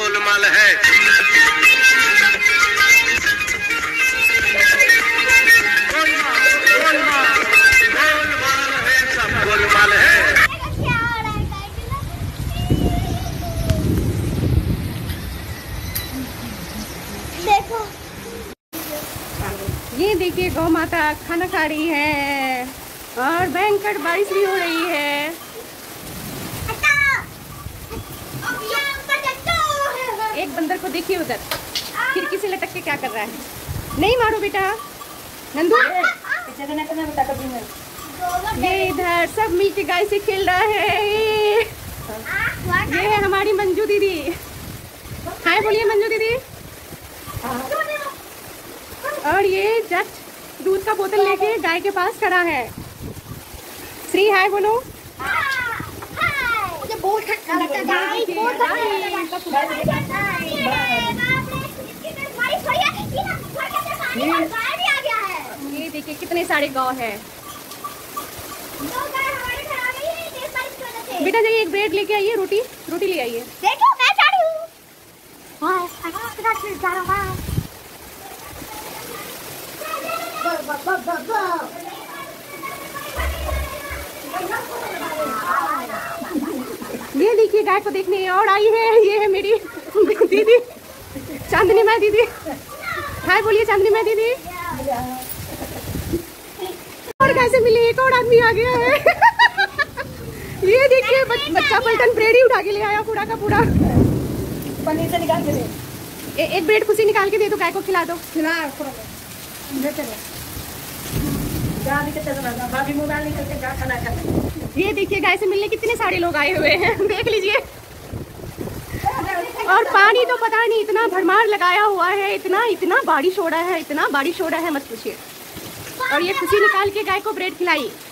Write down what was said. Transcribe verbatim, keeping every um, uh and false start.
गोलमाल है। गोलमाल गोलमाल गोलमाल है, सब गोलमाल है। देखो ये देखिए गौ माता खाना खा रही है और भयंकर बारिश भी हो रही है। एक बंदर को देखिए उधर खिड़की से लटक के क्या कर रहा है। नहीं मारो बेटा नंदू। ये इधर सब मिलके गाय से खेल रहा है। ये ये है हमारी मंजू दीदी। हाय बोलिए मंजू दीदी। और ये जस्ट दूध का बोतल लेके गाय के पास खड़ा है। श्री हाय बोलो। मुझे बहुत ठंडा लगता है। ये देखिए कितने सारे गाँव है। बेटा जाइए एक ब्रेड लेके आइए, रोटी रोटी ले आइए। देखो मैं जा रही हूँ। जा रहा हूँ। ये देखिए गाय को देखने और आई है। ये है मेरी दीदी चांदनी माँ दीदी। हाय बोलिए चांदनी माँ दीदी। और गाय से मिले एक और आदमी आ गया है। ये देखिए बच्चा पलटन ब्रेड ही उठा के ले आया पूरा का पूरा। पनीर से निकाल के दे। ए, एक ब्रेड खुशी निकाल के दे दो, गाय को खिला दो। खिला भाभी मोबाइल निकल के जा खाना खा। ये देखिए गाय से मिलने कितने सारे लोग आए हुए हैं, देख लीजिए। और पानी तो पता नहीं इतना भरमार लगाया हुआ है, इतना इतना बारिश हो रहा है, इतना बारिश हो रहा है मत पूछिए। और ये खुशी निकाल के गाय को ब्रेड खिलाई।